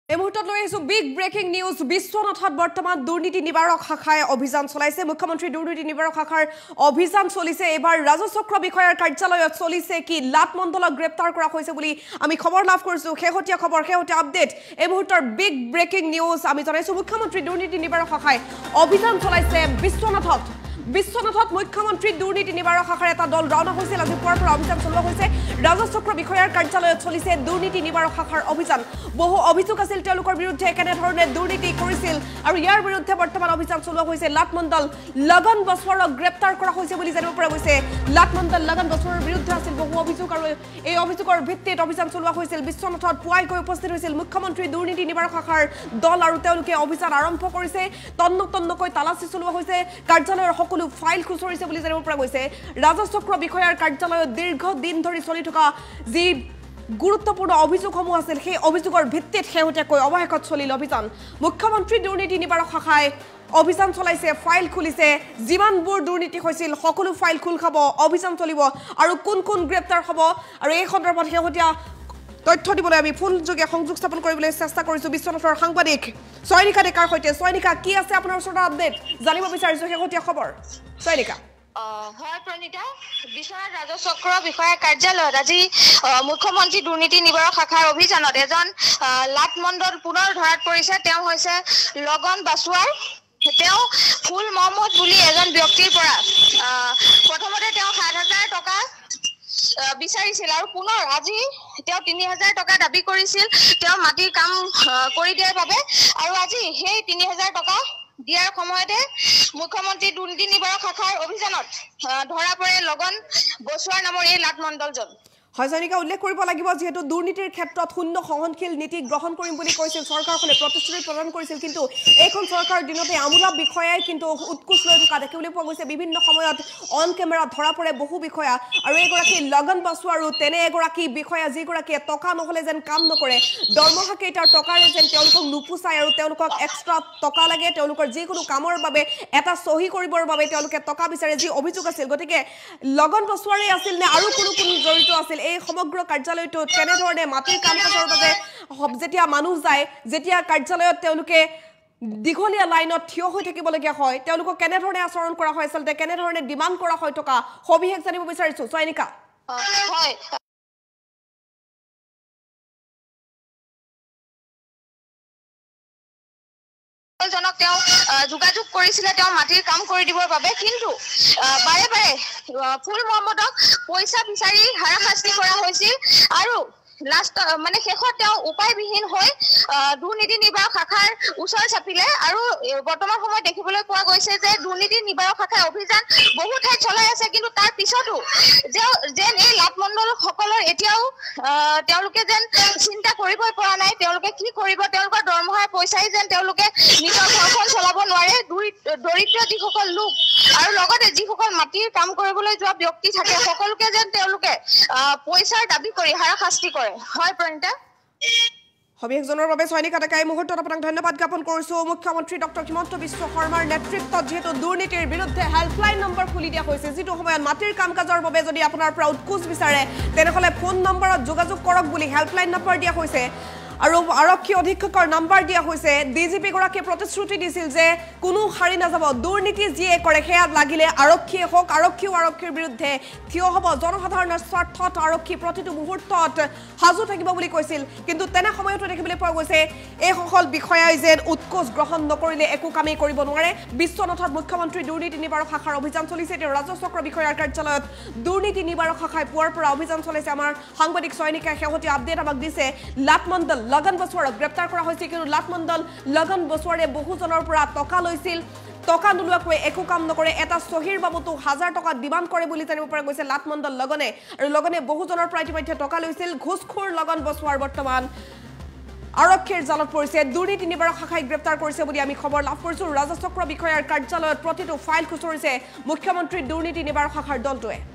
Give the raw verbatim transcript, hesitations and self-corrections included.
এই মুহূৰ্তত লৈ আহিছো বিগ ব্ৰেকিং নিউজ বিশ্বনাথত বৰ্তমান দুৰ্নীতি নিবাৰক শাখাই অভিযান চলাইছে মুখ্যমন্ত্ৰী দুৰ্নীতি নিবাৰক শাখাৰ অভিযান চলিছে এবাৰ ৰাজচক্ৰ বিষয়াৰ কাৰ্যালয়ত চলিছে কি লাট মণ্ডলক গ্ৰেপ্তাৰ কৰা হৈছে বুলি আমি খবৰ লাভ কৰিছো হেহতিয়া খবৰ হেহতিয়া আপডেট এই মুহূৰ্তৰ বিগ ব্ৰেকিং নিউজ আমি জনাইছো মুখ্যমন্ত্ৰী দুৰ্নীতি নিবাৰক শাখাই অভিযান চলাইছে বিশ্বনাথত বিশ্বনাথত মুখ্যমন্ত্ৰী দুৰ্নীতি নিবাৰক শাখাৰ এটা দল ৰাওনা হৈছিল আজি পুৱাৰ পৰা অভিযান চলোৱা হৈছে ৰাজচক্ৰ বিষয়াৰ কাৰ্যালয়ত চলিছে দুৰ্নীতি নিবাৰক শাখাৰ অভিযান বহু অভিযোগ আছিল তেওঁলোকৰ বিৰুদ্ধে কেনে ধৰণে দুৰ্নীতি কৰিছিল আৰু ইয়াৰ বিৰুদ্ধে বৰ্তমান অভিযান চলোৱা হৈছে লাট মণ্ডল লগন বসৱাৰক গ্ৰেপ্তাৰ কৰা হৈছে বুলি জানিব পৰা গৈছে লাট মণ্ডল লগন বসৱাৰৰ বিৰুদ্ধে আছিল বহু অভিযোগ আৰু এই অভিযোগৰ ভিত্তিত অভিযান চলোৱা হৈছিল বিশ্বনাথত পুৱাই গৈ উপস্থিত হৈছিল মুখ্যমন্ত্ৰী দুৰ্নীতি নিবাৰক শাখাৰ দল আৰু তেওঁলোকে অভিযান আৰম্ভ কৰিছে তন্ন তন্নকৈ তালাচী চলোৱা হৈছে কাৰ্যালয়ৰ সকলো ফাইল খুচৰিছে বুলি জানিব পৰা গৈছে ৰাজচক্ৰ বিষয়াৰ কাৰ্যালয়ত দীৰ্ঘ দিন ধৰি চলি থকা যি গুৰুত্বপূৰ্ণ অভিযোগসমূহ আছিল সেই অভিযোগৰ ভিত্তিত হেহতিয়াকৈ অৱশেষত চলিল অভিযান মুখ্যমন্ত্ৰী দুৰ্নীতি নিবাৰক শাখাই অভিযান চলাইছে ফাইল খুলিছে যিমানবোৰ দুৰ্নীতি হৈছিল সকলো ফাইল খুল খাব অভিযান চলিব আৰু কোন কোন গ্ৰেপ্তাৰ হ'ব আৰু এই সন্দৰ্ভত হেহতিয়া তথ্য দিবলৈ আমি ফোন যোগে সংযোগ স্থাপন কৰিবলৈ চেষ্টা কৰিছো বিশ্বনাথৰ সাংবাদিক সৈনিকা ডেকাৰ সৈতে সৈনিকা কি আছে আপোনাৰ ওচৰত আপডেট জানিব বিচাৰিছো হেহতিয়া খবৰ সৈনিকা হয় প্ৰণিতা বিশ্বনাথ ৰাজচক্ৰ বিষয়া কাৰ্যালয়ত আজি মুখ্যমন্ত্ৰী দুৰ্নীতি নিবাৰক শাখাৰ অভিযানত এজন লাট মণ্ডল পুনৰ ধৰাত পৰিছে তেওঁ হৈছে লগন বসৱাৰ তেওঁ ফুল মহম্মদ বুলি এজন ব্যক্তিৰ পৰা প্ৰথমতে তেওঁ সাত হাজাৰ টকা বিচাৰিছিল আৰু পুনৰ আজি তেওঁ তিনি হাজাৰ টকা দাবী কৰিছিল তেওঁ মাটিৰ কাম কৰি দিয়াৰ বাবে আৰু আজি সেই তিনি হাজাৰ টকা দিয়াৰ সময়তে মুখ্যমন্ত্ৰী দুৰ্নীতি নিবাৰক শাখাৰ অভিযানত ধৰা পৰে লগন বসৱাৰ নামৰ এই লাট মণ্ডলজন হয়জনিকা উল্লেখ কৰিব লাগিব যেহেতু দুৰ্নীতিৰ ক্ষেত্ৰত শূন্য সহনশীল নীতি গ্ৰহণ কৰিম বুলি কৈছিল চৰকাৰখনে প্ৰতিশ্ৰুতি প্ৰদান কৰিছিল কিন্তু এইখন চৰকাৰৰ দিনতে আমোলা বিষয়াই কিন্তু উৎকোচ লৈ থকা দেখিবলৈ পোৱা গৈছে বিভিন্ন সময়ত অন কেমেৰা ধৰা পৰে বহু বিষয়া আৰু এগৰাকী লগন বসৱাৰো তেনে এগৰাকী বিষয়া যিগৰাকীয়ে টকা নহলে যেন কাম নকৰে দৰমহা কেইটাৰ টকাৰে যেন তেওঁলোকক নুপুচাই আৰু তেওঁলোকক এক্সট্ৰা টকা লাগে তেওঁলোকৰ যিকোনো কামৰ বাবে এটা সহি কৰিবৰ বাবে তেওঁলোকে টকা বিচাৰে যি অভিযোগ আছিল গতিকে লগন বসৱাৰে আছিল নে আৰু কোনো কোনো জড়িত আছিল এই সমগ্ৰ কাৰ্যালয়টোত কেনে ধৰণে মাটিৰ কাম কাজৰ বাবে যেতিয়া মানুহ যায় যেতিয়া কাৰ্যালয়ত তেওঁলোকে দীঘলীয়া লাইনত থিয় হৈ থাকিবলগীয়া হয় তেওঁলোকক কেনে ধৰণে আচৰণ কৰা হয় আচলতে কেনে ধৰণে ডিমাণ্ড কৰা হয় টকা সবিশেষ জানিব বিচাৰিছো সৈনিকা হয় জনক তেওঁ যোগাযোগ কৰিছিলে তেওঁ মাটিৰ কাম কৰি দিবৰ বাবে কিন্তু বাৰে বাৰে ফুল মহম্মদক পইচা বিচাৰি হাৰাশাস্তি কৰা হৈছিল আৰু লাষ্ট মানে শেষত তেওঁ উপায়বিহীন হৈ দুৰ্নীতি নিবাৰক শাখাৰ ওচৰ চাপিলে আৰু বৰ্তমান সময়ত দেখিবলৈ পোৱা গৈছে যে দুৰ্নীতি নিবাৰক শাখাৰ অভিযান বহু ঠাইত চলাই আছে কিন্তু তাৰ পিছতো যেন এই লাট মণ্ডল সকলৰ এতিয়াও তেওঁলোকে যেন চিন্তা কৰিবই পৰা নাই তেওঁলোকে কি কৰিব তেওঁলোকৰ দৰমহাৰ পইচাই যেন তেওঁলোকে নিজৰ ঘৰখন চলাব নোৱাৰে দৰিদ্ৰ যিসকল লোক আৰু লগতে যিসকল মাটিৰ কাম কৰিবলৈ যোৱা ব্যক্তি থাকে সকলোকে যেন তেওঁলোকে পইচাৰ দাবী কৰি হাৰাশাস্তি কৰে হয় প্ৰণিতা সবিশেষজনৰ বাবে সৈনিকা ডেকাই মুহূৰ্তত আপোনাক ধন্যবাদ জ্ঞাপন কৰিছো মুখ্যমন্ত্ৰী ডক্টৰ হিমন্ত বিশ্ব শৰ্মাৰ নেতৃত্বত যেহেতু দুৰ্নীতিৰ বিৰুদ্ধে হেল্পলাইন নম্বৰ খুলি দিয়া হৈছে যিটো সময়ত মাটিৰ কাম কাজৰ বাবে যদি আপোনাৰ পৰা উৎকোচ বিচাৰে তেনেহলে ফোন নম্বৰত যোগাযোগ কৰক বুলি হেল্পলাইন নম্বৰ দিয়া হৈছে আৰু আৰক্ষী অধীক্ষকৰ নাম্বাৰ দিয়া হৈছে ডিজিপি গৰাকীয়ে প্ৰতিশ্ৰুতি দিছিল যে কোনো হাৰি নাযাব দুৰ্নীতি যিয়ে কৰে সেয়া লাগিলে আৰক্ষীয়ে হওক আৰক্ষীও আৰক্ষীৰ বিৰুদ্ধে থিয় হ'ব জনসাধাৰণৰ স্বাৰ্থত আৰক্ষী প্ৰতিটো মুহূৰ্তত সাজু থাকিব বুলি কৈছিল কিন্তু তেনে সময়তো দেখিবলৈ পোৱা গৈছে এই সকল বিষয়াই যেন উৎকোচ গ্ৰহণ নকৰিলে একো কামেই কৰিব নোৱাৰে বিশ্বনাথত মুখ্যমন্ত্ৰী দুৰ্নীতি নিবাৰক শাখাৰ অভিযান চলিছে এতিয়া ৰাজচক্ৰ বিষয়াৰ কাৰ্যালয়ত দুৰ্নীতি নিবাৰক শাখাই পুৱাৰ পৰা অভিযান চলাইছে আমাৰ সাংবাদিক সৈনিকাই শেহতীয়া আপডেট আমাক দিছে লাট মণ্ডল লগন বসৱাৰক গ্ৰেপ্তাৰ কৰা হৈছে কিন্তু লাট মণ্ডল লগন বসৱাৰে বহুজনৰ পৰা টকা লৈছিল টকা নোলোৱাকৈ একো কাম নকৰে এটা সহিৰ বাবতো হাজাৰ টকা ডিমাণ্ড কৰে বুলি জানিব পৰা গৈছে লাট মণ্ডল লগনে আৰু লগনে বহুজনৰ পৰা ইতিমধ্যে টকা লৈছিল ঘুষখোৰ লগন বসৱাৰ বৰ্তমান আৰক্ষীৰ জালত পৰিছে দুৰ্নীতি নিবাৰক শাখাই গ্ৰেপ্তাৰ কৰিছে বুলি আমি খবৰ লাভ কৰিছো ৰাজচক্ৰ বিষয়াৰ কাৰ্যালয়ত প্ৰতিটো ফাইল খুচৰিছে মুখ্যমন্ত্ৰী দুৰ্নীতি নিবাৰক শাখাৰ দলটোৱে